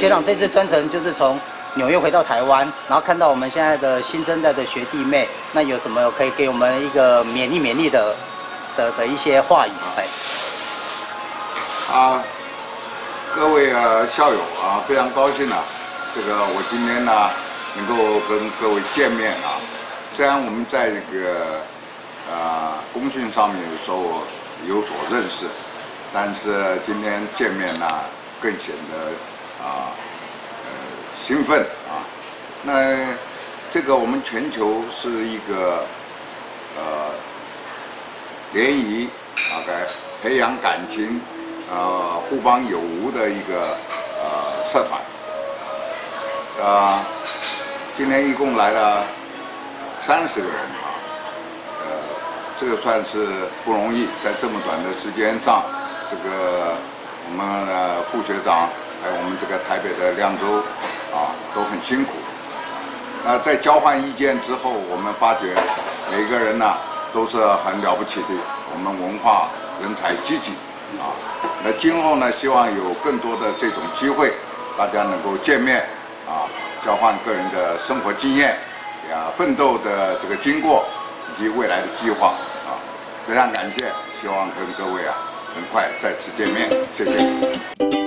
学长这次专程就是从纽约回到台湾，然后看到我们现在的新生代的学弟妹，那有什么可以给我们一个勉励的一些话语吗？ 各位校友非常高兴这个我今天呢能够跟各位见面虽然我们在这个公训上面有所认识，但是今天见面呢更显得兴奋那这个我们全球是一个联谊培养感情互帮有无的一个社团今天一共来了30个人这个算是不容易，在这么短的时间上，这个我们的副学长还有我们这个台北的亮州都很辛苦。在交换意见之后，我们发觉每个人都是很了不起的，我们文化人才济济那今后呢，希望有更多的这种机会，大家能够见面交换个人的生活经验奋斗的这个经过以及未来的计划非常感谢，希望跟各位很快再次见面，谢谢。